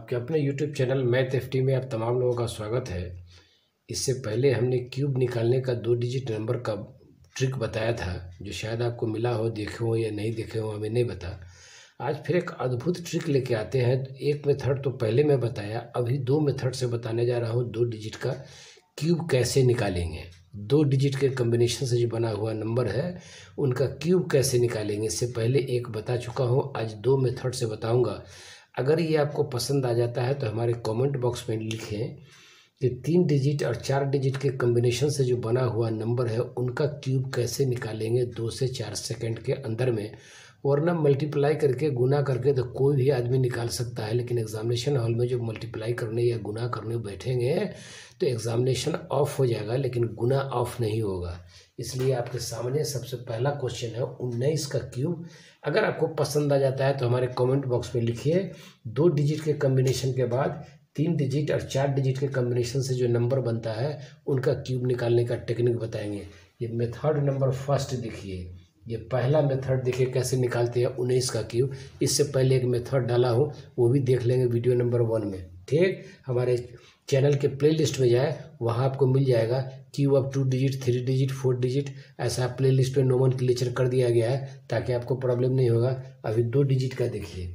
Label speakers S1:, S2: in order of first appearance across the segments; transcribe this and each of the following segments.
S1: आपके अपने YouTube channel math FT में आप तमाम लोगों का स्वागत है। इससे पहले हमने क्यूब निकालने का 2 डिजिट नंबर का ट्रिक बताया था, जो शायद आपको मिला हो, देखे हो या नहीं देखे हो, हमें नहीं बता। आज फिर एक अद्भुत ट्रिक लेके आते हैं। एक मेथड तो पहले मैं बताया, अभी 2 मेथड से बताने जा रहा हूँ। 2 डिजिट का क्यूब कैसे निकालेंगे, 2 डिजिट के कम्बिनेशन से जो बना हुआ नंबर है उनका क्यूब कैसे निकालेंगे। इससे पहले एक बता चुका हूँ, आज 2 मेथड से बताऊँगा। अगर ये आपको पसंद आ जाता है तो हमारे कमेंट बॉक्स में लिखें कि 3 डिजिट और 4 डिजिट के कम्बिनेशन से जो बना हुआ नंबर है उनका क्यूब कैसे निकालेंगे 2 से 4 सेकंड के अंदर में। वरना मल्टीप्लाई करके गुना करके तो कोई भी आदमी निकाल सकता है, लेकिन एग्जामिनेशन हॉल में जो मल्टीप्लाई करने या गुना करने बैठेंगे तो एग्जामिनेशन ऑफ हो जाएगा, लेकिन गुना ऑफ नहीं होगा। इसलिए आपके सामने सबसे पहला क्वेश्चन है 19 का क्यूब। अगर आपको पसंद आ जाता है तो हमारे कमेंट बॉक्स में लिखिए। 2 डिजिट के कम्बिनेशन के बाद 3 डिजिट और 4 डिजिट के कम्बिनेशन से जो नंबर बनता है उनका क्यूब निकालने का टेक्निक बताएंगे। ये मेथड नंबर फर्स्ट देखिए, ये पहला मेथड देखिए कैसे निकालते हैं 19 का क्यूब। इससे पहले एक मेथड डाला हूँ, वो भी देख लेंगे वीडियो नंबर 1 में। ठीक, हमारे चैनल के प्लेलिस्ट में जाए, वहाँ आपको मिल जाएगा क्यूब अब 2 डिजिट, 3 डिजिट, 4 डिजिट, ऐसा प्लेलिस्ट पे नोमेनक्लेचर कर दिया गया है ताकि आपको प्रॉब्लम नहीं होगा। अभी 2 डिजिट का देखिए,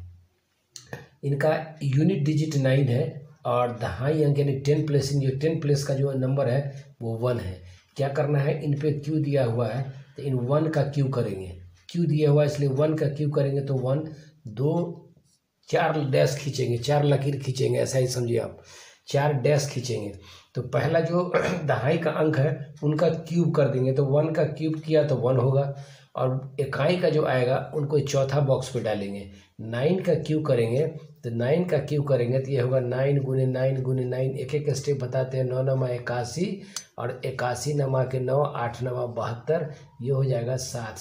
S1: इनका यूनिट डिजिट 9 है और दहाई अंक यानी 10 प्लेस, जो 10 प्लेस का जो नंबर है वो 1 है। क्या करना है, इन पे क्यू दिया हुआ है तो इन 1 का क्यू करेंगे। क्यू दिया हुआ है इसलिए 1 का क्यू करेंगे तो 1, 2, 4 डैश खींचेंगे, 4 लकीर खींचेंगे, ऐसा ही समझिए आप। 4 डैश खींचेंगे तो पहला जो दहाई का अंक है उनका क्यूब कर देंगे, तो 1 का क्यूब किया तो 1 होगा। और इकाई का जो आएगा उनको चौथा बॉक्स पे डालेंगे। 9 का क्यूब करेंगे तो 9 का क्यूब करेंगे तो ये होगा 9 गुने 9 गुने 9। एक एक स्टेप बताते हैं। 9 नमा 81 और 81 नमा के 9, 8 नमा 72, ये हो जाएगा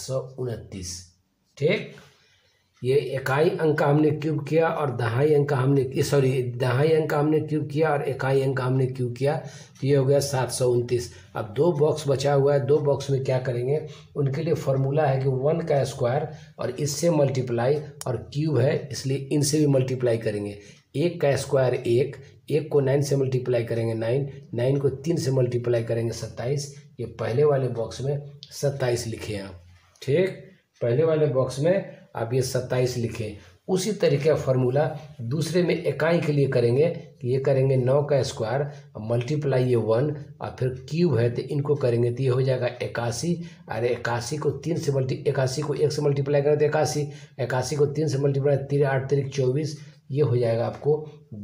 S1: 729। ठीक, ये इकाई अंक का हमने क्यूब किया और दहाई अंक का हमने दहाई अंक का हमने क्यूब किया और इकाई अंक का हमने क्यूब किया, तो ये हो गया 729। अब 2 बॉक्स बचा हुआ है, 2 बॉक्स में क्या करेंगे, उनके लिए फॉर्मूला है कि 1 का स्क्वायर और इससे मल्टीप्लाई, और क्यूब है इसलिए इनसे भी मल्टीप्लाई करेंगे। 1 का स्क्वायर 1, 1 को 9 से मल्टीप्लाई करेंगे 9, 9 को 3 से मल्टीप्लाई करेंगे 27। ये पहले वाले बॉक्स में 27 लिखे आप। ठीक, पहले वाले बॉक्स में आप ये 27 लिखें। उसी तरीके का फार्मूला दूसरे में इकाई के लिए करेंगे कि ये करेंगे 9 का स्क्वायर और मल्टीप्लाई ये 1 और फिर क्यूब है तो इनको करेंगे तो ये हो जाएगा 81। अरे 81 को 1 से मल्टीप्लाई करें तो 81, 81 को 3 से मल्टीप्लाई 3 8 3 24, ये हो जाएगा आपको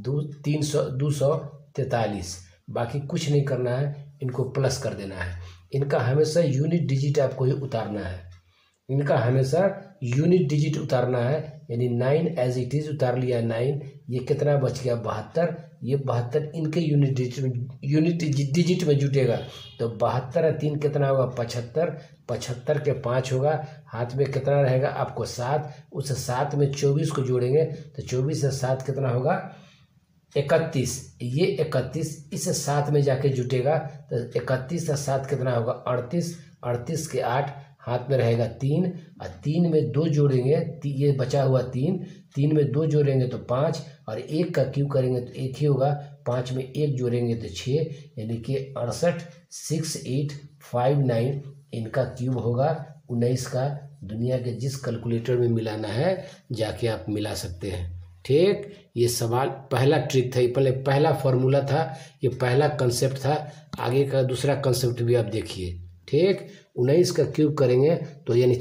S1: 243। बाकी कुछ नहीं करना है, इनको प्लस कर देना है। इनका हमेशा यूनिट डिजिट आपको ही उतारना है, इनका हमेशा यूनिट डिजिट उतारना है। यानी 9 एज इट इज उतार लिया 9, ये कितना बच गया 72। ये 72 इनके यूनिट डिजिट में जुटेगा तो 72 और 3 कितना होगा 75, 75 के 5 होगा। हाथ में कितना रहेगा आपको 7, उस 7 में 24 को जोड़ेंगे तो 24 से 7 कितना होगा 31। ये 31 इस 7 में जाके जुटेगा तो 31 से 7 कितना होगा 38, 38 के 8, हाथ में रहेगा 3 और 3 में 2 जोड़ेंगे, ये बचा हुआ 3 में 2 जोड़ेंगे तो 5 और 1 का क्यूब करेंगे तो 1 ही होगा। 5 में 1 जोड़ेंगे तो 6, यानी कि 68, 6859 इनका क्यूब होगा 19 का। दुनिया के जिस कैलकुलेटर में मिलाना है जाके आप मिला सकते हैं। ठीक, ये सवाल पहला ट्रिक था, ये पहला फॉर्मूला था, ये पहला कंसेप्ट था। आगे का दूसरा कंसेप्ट भी आप देखिए। ठीक, 19 का क्यूब करेंगे तो यानी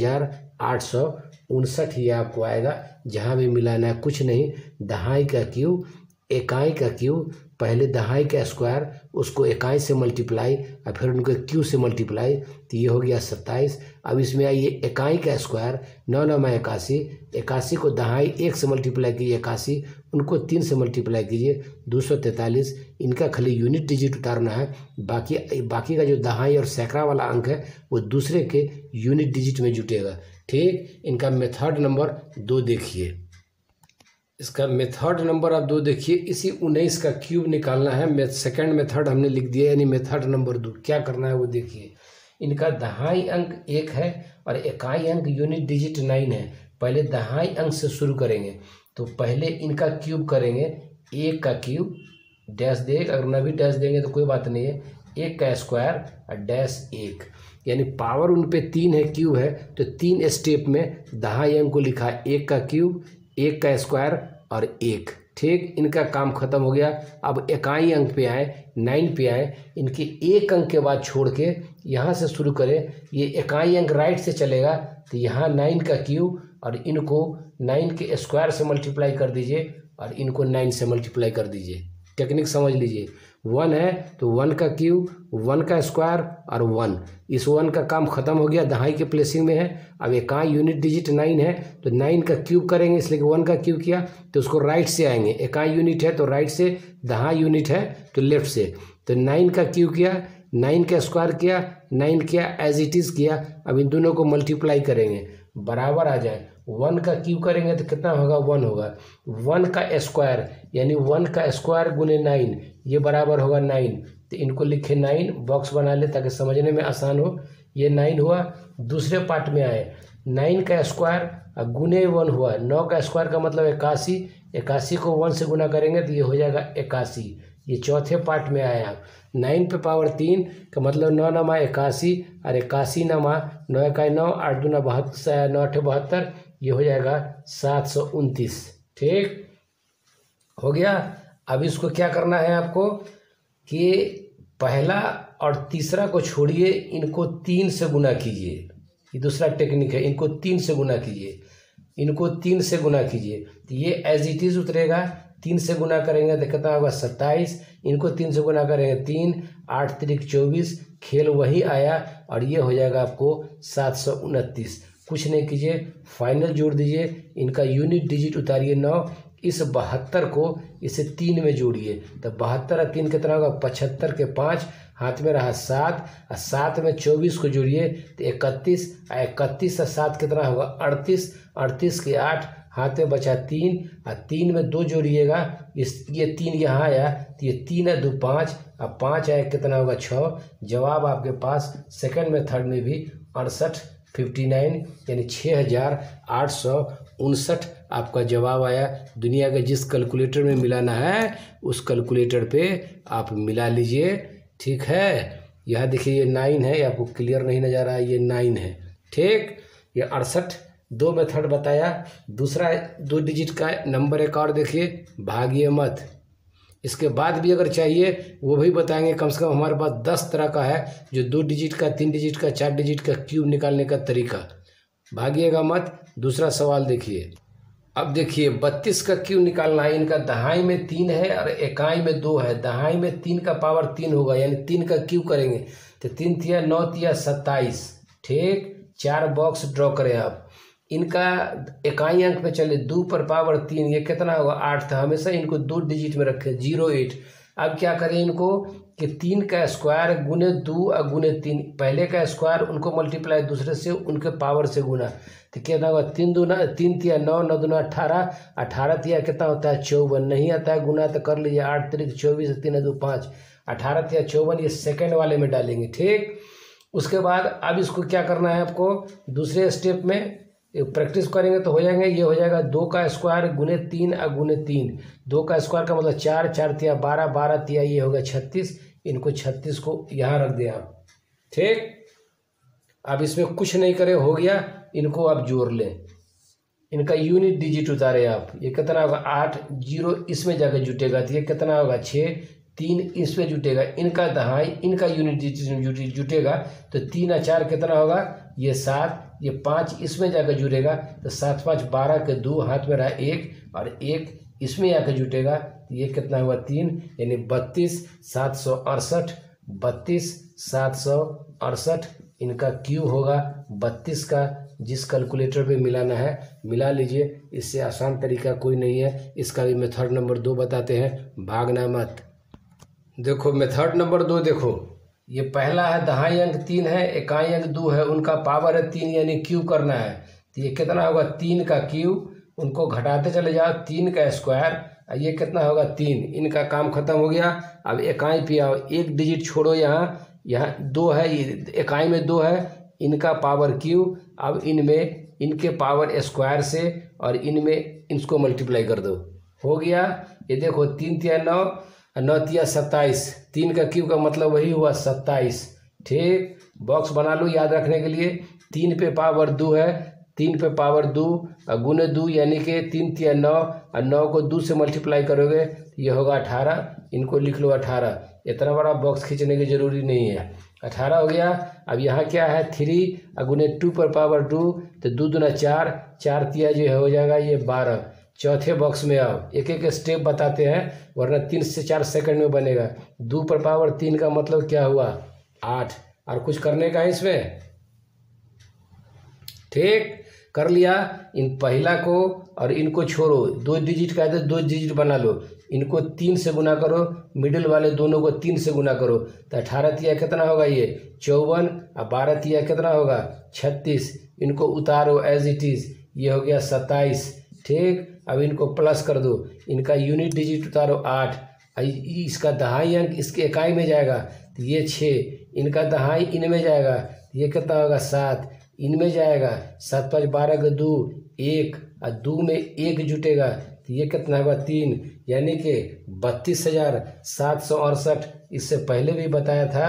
S1: 6859 ये आपको आएगा। जहाँ भी मिलाना है कुछ नहीं, दहाई का क्यूब, इकाई का क्यूब, पहले दहाई का स्क्वायर उसको इकाई से मल्टीप्लाई और फिर उनको क्यू से मल्टीप्लाई, तो ये हो गया 27। अब इसमें आइए इकाई का स्क्वायर, 9 9 81, 81 को दहाई 1 से मल्टीप्लाई कीजिए 81, उनको 3 से मल्टीप्लाई कीजिए 243। इनका खाली यूनिट डिजिट उतारना है, बाकी का जो दहाई और सैकड़ा वाला अंक है वो दूसरे के यूनिट डिजिट में जुटेगा। ठीक, इनका मेथड नंबर 2 देखिए, इसका मेथड नंबर आप 2 देखिए। इसी 19 का क्यूब निकालना है। सेकंड मेथड हमने लिख दिया, यानी मेथड नंबर 2 क्या करना है वो देखिए। इनका दहाई अंक 1 है और इकाई अंक यूनिट डिजिट 9 है। पहले दहाई अंक से शुरू करेंगे तो पहले इनका क्यूब करेंगे 1 का क्यूब डैश देगा, अगर न भी डैश देंगे तो कोई बात नहीं है, 1 का स्क्वायर और डैश 1, यानी पावर उन पे 3 है, क्यूब है, तो 3 स्टेप में दहाई अंक को लिखा है, 1 का क्यूब, 1 का स्क्वायर और 1। ठीक, इनका काम खत्म हो गया। अब इकाई अंक पे आए, 9 पे आए, इनके 1 अंक के बाद छोड़ के यहाँ से शुरू करें। ये इकाई अंक राइट से चलेगा तो यहाँ 9 का क्यूब और इनको 9 के स्क्वायर से मल्टीप्लाई कर दीजिए और इनको 9 से मल्टीप्लाई कर दीजिए। टेक्निक समझ लीजिए, 1 है तो 1 का क्यूब, 1 का स्क्वायर और 1। इस 1 का काम खत्म हो गया, दहाई के प्लेसिंग में है। अब इकाई यूनिट डिजिट 9 है तो 9 का क्यूब करेंगे, इसलिए 1 का क्यूब किया तो उसको राइट से आएंगे। इकाई यूनिट है तो राइट से, दहाई यूनिट है तो लेफ्ट से। तो 9 का क्यूब किया, 9 का स्क्वायर किया, 9 किया, एज इट इज़ किया। अब इन दोनों को मल्टीप्लाई करेंगे, बराबर आ जाए। 1 का क्यूब करेंगे तो कितना होगा, 1 होगा। 1 का स्क्वायर यानी 1 का स्क्वायर गुने 9, ये बराबर होगा 9। तो इनको लिखे 9, बॉक्स बना ले ताकि समझने में आसान हो। ये 9 हुआ। दूसरे पार्ट में आए, 9 का स्क्वायर और गुने 1 हुआ। 9 का स्क्वायर का मतलब 81, 81 को 1 से गुना करेंगे तो ये हो जाएगा 81। ये चौथे पार्ट में आए आप। 9 पे पावर 3 का मतलब 9 नमा 81 और 81 नमा 9 इकाई 9, 8 दूना 72, 9 8 72, ये हो जाएगा 729। ठीक हो गया। अब इसको क्या करना है आपको कि पहला और तीसरा को छोड़िए, इनको 3 से गुना कीजिए। ये दूसरा टेक्निक है, इनको 3 से गुना कीजिए, इनको 3 से गुना कीजिए तो ये एज इट इज उतरेगा। 3 से गुना करेंगे तो कितना होगा, 27। इनको 3 से गुना करेंगे 3, 8 त्रिक 24, खेल वही आया और ये हो जाएगा आपको 729। कुछ नहीं कीजिए, फाइनल जोड़ दीजिए, इनका यूनिट डिजिट उतारिए 9। इस 72 को इसे 3 में जोड़िए तो 72 और 3 कितना होगा, 75 के 5, हाथ में रहा 7 और 7 में 24 को जोड़िए तो 31, और 31 और 7 कितना होगा, 38, 38 के 8, हाथ में बचा 3 और 3 में 2 जोड़िएगा, ये 3 यहाँ आया तो ये 3 है 2 5 और 5 आया कितना होगा, 6। जवाब आपके पास सेकंड मेथड में भी 59 यानी 6859 आपका जवाब आया। दुनिया के जिस कैलकुलेटर में मिलाना है उस कैलकुलेटर पे आप मिला लीजिए। ठीक है, यह देखिए ये 9 है, ये आपको क्लियर नहीं नजर आ रहा है, ये 9 है। ठीक, ये 68 2 मेथड बताया। दूसरा 2 डिजिट का नंबर एक और देखिए, भागिए मत। इसके बाद भी अगर चाहिए वो भी बताएंगे। कम से कम हमारे पास 10 तरह का है, जो 2 डिजिट का, 3 डिजिट का, 4 डिजिट का क्यूब निकालने का तरीका। भागिएगा मत। दूसरा सवाल देखिए। अब देखिए 32 का क्यूब निकालना है। इनका दहाई में 3 है और इकाई में 2 है। दहाई में 3 का पावर 3 होगा, यानी 3 का क्यूब करेंगे तो 3 तिया 9 तिया 27। ठीक, 4 बॉक्स ड्रॉ करें आप। इनका इकाई अंक पे चले, 2 पर पावर 3, ये कितना होगा, 8 था। हमेशा इनको 2 डिजिट में रखें, 08। अब क्या करें इनको कि 3 का स्क्वायर गुने 2 और गुने 3, पहले का स्क्वायर उनको मल्टीप्लाई दूसरे से उनके पावर से गुना तो कितना होगा, 3 दूना 3 तिया 9, 9 दूना 18, 18 तिया कितना होता है, 54। नहीं आता है गुना तो कर लीजिए, 8 त्रिक 24, 3 2 5, 18 तिया 54, ये सेकेंड वाले में डालेंगे। ठीक, उसके बाद अब इसको क्या करना है आपको, दूसरे स्टेप में प्रैक्टिस करेंगे तो हो जाएंगे। ये हो जाएगा 2 का स्क्वायर गुने 3 और गुने 3। 2 का स्क्वायर का मतलब 4, 4 तिया 12, 12 तिया ये होगा 36। इनको 36 को यहाँ रख दें आप। ठीक, अब इसमें कुछ नहीं करें, हो गया। इनको आप जोड़ लें, इनका यूनिट डिजिट उतारे आप। ये कितना होगा, 8, 0 इसमें जाकर जुटेगा तो ये कितना होगा, 6, 3 इसमें जुटेगा। इनका दहाई, इनका यूनिट डिजिट जुटेगा तो 3 और 4 कितना होगा, ये 7, ये 5 इसमें जाकर जुड़ेगा तो 7 5 12 के 2, हाथ में रहा 1 और 1 इसमें आकर जुटेगा तो ये कितना हुआ, 3, यानी 32 768। 32 768 इनका क्यू होगा 32 का। जिस कैलकुलेटर पे मिलाना है मिला लीजिए, इससे आसान तरीका कोई नहीं है। इसका भी मेथड नंबर 2 बताते हैं, भागना मत। देखो मेथड नंबर 2 देखो, ये पहला है दहाई अंक 3 है, इकाई अंक 2 है, उनका पावर है 3 यानी क्यूब करना है तो ये कितना होगा, 3 का क्यूब। उनको घटाते चले जाओ, 3 का स्क्वायर, ये कितना होगा, 3। इनका काम खत्म हो गया। अब इकाई पे आओ, एक डिजिट छोड़ो, यहाँ 2 है, इकाई में 2 है, इनका पावर क्यूब। अब इनमें इनके पावर स्क्वायर से और इनमें इसको मल्टीप्लाई कर दो। हो गया। ये देखो 3 तिया 9 और 9 तिया 27, 3 का क्यूब का मतलब वही हुआ 27। ठीक, बॉक्स बना लो याद रखने के लिए। 3 पे पावर 2 है, 3 पे पावर 2 और गुने 2 यानी कि 3 तिया 9 और 9 को 2 से मल्टीप्लाई करोगे ये होगा 18। इनको लिख लो 18। इतना बड़ा बॉक्स खींचने की जरूरी नहीं है। 18 हो गया। अब यहाँ क्या है 3 और गुने 2 पर पावर 2 तो 2 दूना 4, 4 तिया जो हो जाएगा ये 12। चौथे बॉक्स में आओ, एक एक स्टेप बताते हैं वरना 3 से 4 सेकंड में बनेगा। 2 पर पावर 3 का मतलब क्या हुआ 8। और कुछ करने का है इसमें। ठीक, कर लिया। इन पहला को और इनको छोड़ो, 2 डिजिट का है तो 2 डिजिट बना लो। इनको 3 से गुना करो, मिडिल वाले दोनों को 3 से गुना करो तो 18 तिया कितना होगा ये 54 और 12 तिया कितना होगा 36। इनको उतारो एज इट इज, ये हो गया 27। ठीक, अब इनको प्लस कर दो, इनका यूनिट डिजिट उतारो 8, इसका दहाई अंक इसके इकाई में जाएगा तो ये 6, इनका दहाई इनमें जाएगा तो ये कितना होगा 7, इनमें जाएगा 7 5 12 का 2 1 और 2 में 1 जुटेगा तो ये कितना होगा 3, यानी कि 32,768। इससे पहले भी बताया था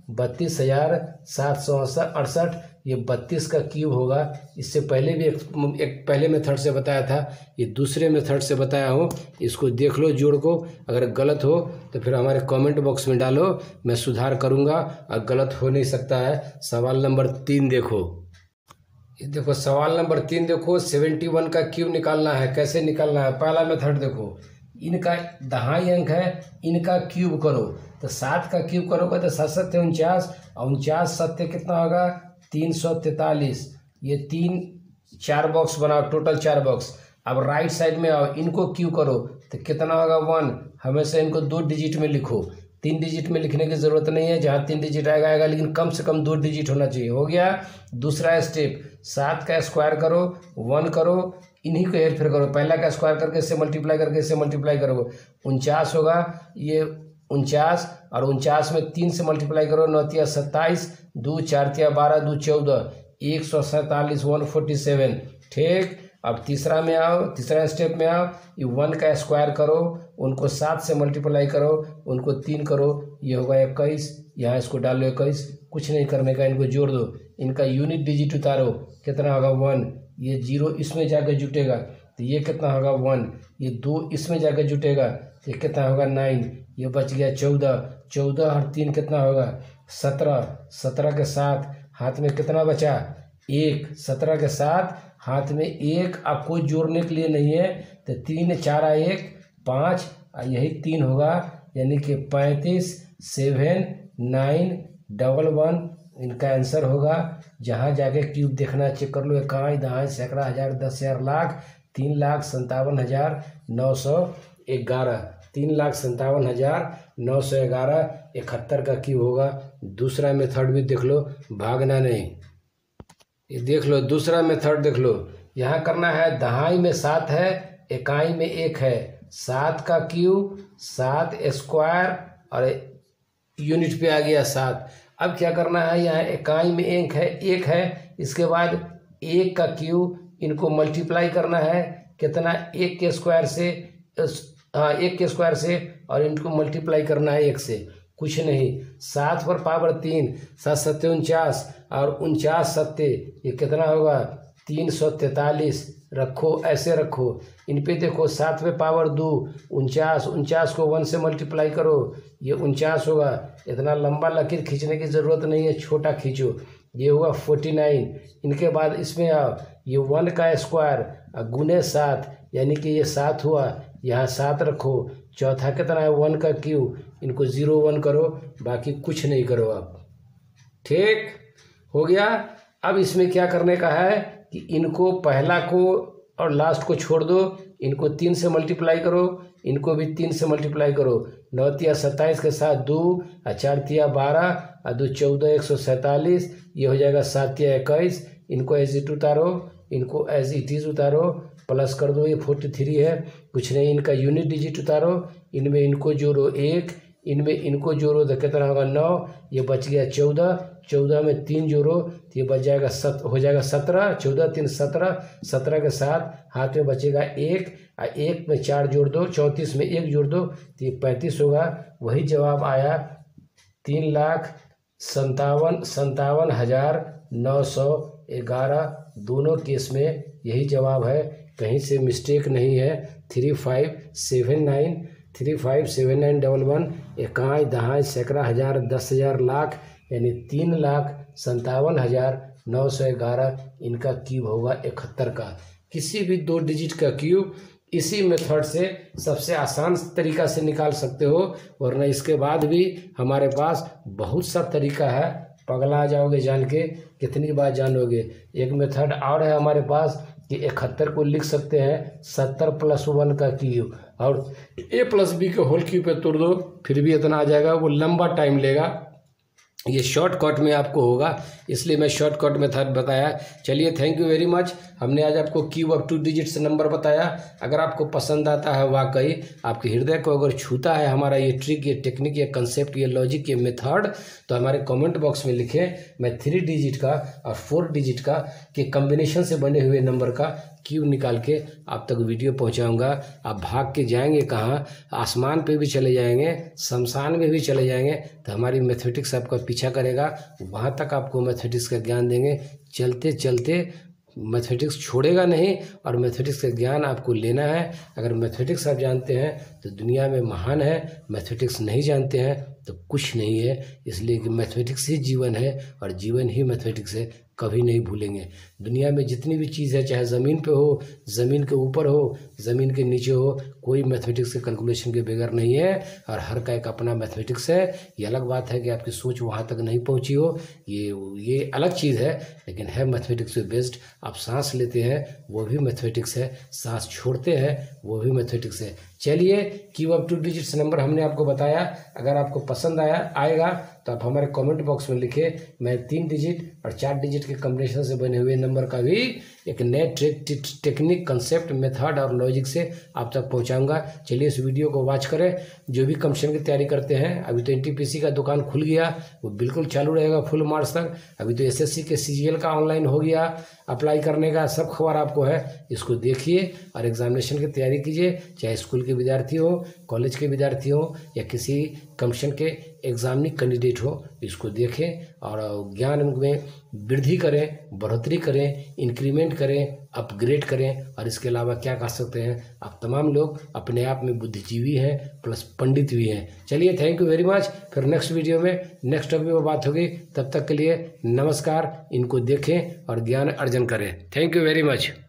S1: 32,768, ये 32 का क्यूब होगा। इससे पहले भी एक पहले मेथड से बताया था, ये दूसरे मेथड से बताया हूँ। इसको देख लो जोड़ को, अगर गलत हो तो फिर हमारे कमेंट बॉक्स में डालो, मैं सुधार करूँगा। और गलत हो नहीं सकता है। सवाल नंबर 3 देखो, ये देखो सवाल नंबर 3 देखो, 71 का क्यूब निकालना है। कैसे निकालना है, पहला मेथड देखो, इनका दहाई अंक है, इनका क्यूब करो तो 7 का क्यूब करोगे तो 7 7 49 और 49 7 कितना होगा 343। ये 3 4 बॉक्स बनाओ, टोटल 4 बॉक्स। अब राइट साइड में आओ, इनको क्यूब करो तो कितना होगा 1। हमेशा इनको 2 डिजिट में लिखो, 3 डिजिट में लिखने की जरूरत नहीं है, जहाँ 3 डिजिट आएगा आएगा, लेकिन कम से कम 2 डिजिट होना चाहिए। हो गया। दूसरा स्टेप, 7 का स्क्वायर करो, 1 करो, इन्हीं को हेर फेर करो। पहला का स्क्वायर करके इससे मल्टीप्लाई करके इससे मल्टीप्लाई करोगे 49 होगा, ये 49 और 49 में 3 से मल्टीप्लाई करो, 9 तिया 27, 2 4 तिया 12, 2 14, 147 147। ठीक, अब तीसरा में आओ, तीसरा स्टेप में आओ, ये 1 का स्क्वायर करो, उनको 7 से मल्टीप्लाई करो, उनको 3 करो, ये होगा 21। यहाँ इसको डालो 21, कुछ नहीं करने का, इनको जोड़ दो, इनका यूनिट डिजिट उतारो, कितना होगा 1। ये 0 इसमें जाकर जुटेगा तो ये कितना होगा 1। ये 2 इसमें जाकर जुटेगा तो ये कितना होगा 9। ये बच गया 14, 14 और 3 कितना होगा 17, 17 के साथ हाथ में कितना बचा 1, 17 के साथ हाथ में 1। आपको जोड़ने के लिए नहीं है तो 3 4 1 5 यही 3 होगा, यानी कि 35 7 9 1 1 इनका आंसर होगा। जहाँ जाके क्यूब देखना चेक कर लो, इकाई दहाई सैकड़ा हज़ार 10,000 लाख 3,57,911, 3,57,911 71 का क्यूब होगा। दूसरा मेथड भी देख लो, भागना नहीं। ये देख लो दूसरा मेथड देख लो, यहाँ करना है दहाई में 7 है, इकाई में 1 है। 7 का क्यूब 7 स्क्वायर और यूनिट पे आ गया 7। अब क्या करना है, यहाँ इकाई में 1 है, इसके बाद 1 का क्यूब इनको मल्टीप्लाई करना है, कितना 1 के स्क्वायर से, हाँ 1 के स्क्वायर से, और इनको मल्टीप्लाई करना है 1 से, कुछ नहीं। 7 पर पावर 3, 7 7 49 और 49 7 ये कितना होगा 343। रखो ऐसे रखो, इन पे देखो 7 पे पावर 2 49, 49 को 1 से मल्टीप्लाई करो, ये 49 होगा। इतना लंबा लकीर खींचने की ज़रूरत नहीं है, छोटा खींचो, ये हुआ 49। इनके बाद इसमें आओ, ये 1 का स्क्वायर गुने 7 यानी कि ये 7 हुआ, यहाँ 7 रखो। चौथा कितना है 1 का क्यूब, इनको 0 1 करो, बाकी कुछ नहीं करो आप। ठीक हो गया। अब इसमें क्या करने का है कि इनको पहला को और लास्ट को छोड़ दो, इनको 3 से मल्टीप्लाई करो, इनको भी 3 से मल्टीप्लाई करो। 9 तिया 27 के साथ 2 और 4 तिया 12 और 2 14 147, ये हो जाएगा 7 तिया 21। इनको एज इट उतारो, इनको एज इट इज उतारो, प्लस कर दो, ये 43 है, कुछ नहीं। इनका यूनिट डिजिट उतारो, इनमें इनको जोड़ो 1, इनमें इनको जोड़ो तो कितना होगा 9, ये बच गया 14, 14 में 3 जोड़ो तो ये बच जाएगा हो जाएगा 17, 14 3 17, 17 के साथ हाथ में बचेगा 1, और 1 में 4 जोड़ दो, 34 में 1 जोड़ दो तो ये 35 होगा। वही जवाब आया 3,57,911। दोनों केस में यही जवाब है, कहीं से मिस्टेक नहीं है। 357911 इकाई दहाई सैकड़ा हज़ार 10,000 लाख यानी 3,57,911 इनका क्यूब होगा 71 का। किसी भी 2 डिजिट का क्यूब इसी मेथड से सबसे आसान तरीका से निकाल सकते हो, वरना इसके बाद भी हमारे पास बहुत सा तरीका है। पगला जाओगे जान के, कितनी बार जानोगे। एक मेथड और है हमारे पास कि 71 को लिख सकते हैं 70 + 1 का क्यूब, और a + b के होल क्यूब पे तोड़ दो फिर भी इतना आ जाएगा। वो लंबा टाइम लेगा, ये शॉर्टकट में आपको होगा, इसलिए मैं शॉर्टकट मेथड बताया। चलिए, थैंक यू वेरी मच। हमने आज आपको क्यूब ऑफ 2 डिजिट्स नंबर बताया। अगर आपको पसंद आता है, वाकई आपके हृदय को अगर छूता है हमारा ये ट्रिक, ये टेक्निक, ये कंसेप्ट, ये लॉजिक, ये मेथड, तो हमारे कमेंट बॉक्स में लिखें। मैं 3 डिजिट का और 4 डिजिट का के कम्बिनेशन से बने हुए नंबर का क्यूब निकाल के आप तक वीडियो पहुंचाऊंगा। आप भाग के जाएंगे कहाँ, आसमान पे भी चले जाएंगे, शमशान में भी चले जाएंगे, तो हमारी मैथमेटिक्स आपका पीछा करेगा। वहाँ तक आपको मैथमेटिक्स का ज्ञान देंगे। चलते चलते मैथमेटिक्स छोड़ेगा नहीं, और मैथमेटिक्स का ज्ञान आपको लेना है। अगर मैथमेटिक्स आप जानते हैं तो दुनिया में महान है, मैथमेटिक्स नहीं जानते हैं तो कुछ नहीं है। इसलिए कि मैथमेटिक्स ही जीवन है, और जीवन ही मैथमेटिक्स है, कभी नहीं भूलेंगे। दुनिया में जितनी भी चीज़ है, चाहे ज़मीन पे हो, ज़मीन के ऊपर हो, ज़मीन के नीचे हो, कोई मैथमेटिक्स के कैलकुलेशन के बगैर नहीं है, और हर का एक अपना मैथमेटिक्स है। ये अलग बात है कि आपकी सोच वहाँ तक नहीं पहुँची हो, ये अलग चीज़ है, लेकिन है मैथमेटिक्स पे बेस्ड। आप सांस लेते हैं वो भी मैथमेटिक्स है, सांस छोड़ते हैं वो भी मैथमेटिक्स है। चलिए, क्यूब ऑफ 2 डिजिट्स नंबर हमने आपको बताया। अगर आपको पसंद आएगा तो आप हमारे कमेंट बॉक्स में लिखे। मैं 3 डिजिट और 4 डिजिट के कॉम्बिनेशन से बने हुए नंबर का भी एक नए टेक्निक, कंसेप्ट, मेथड और लॉजिक से आप तक पहुंचाऊंगा। चलिए, इस वीडियो को वॉच करें। जो भी कमीशन की तैयारी करते हैं, अभी तो NTPC का दुकान खुल गया, वो बिल्कुल चालू रहेगा फुल मार्च तक। अभी तो SSC के CGL का ऑनलाइन हो गया, अप्लाई करने का सब खबर आपको है। इसको देखिए और एग्जामिनेशन की तैयारी कीजिए, चाहे स्कूल के विद्यार्थी हो, कॉलेज के विद्यार्थी हो, या किसी कमीशन के एग्जामिनी कैंडिडेट हो। इसको देखें और ज्ञान में वृद्धि करें, बढ़ोतरी करें, इंक्रीमेंट करें, अपग्रेड करें। और इसके अलावा क्या कर सकते हैं, आप तमाम लोग अपने आप में बुद्धिजीवी हैं प्लस पंडित भी हैं। चलिए, थैंक यू वेरी मच। फिर नेक्स्ट वीडियो में नेक्स्ट टॉपिक में बात होगी। तब तक के लिए नमस्कार। इनको देखें और ज्ञान अर्जन करें। Thank you very much.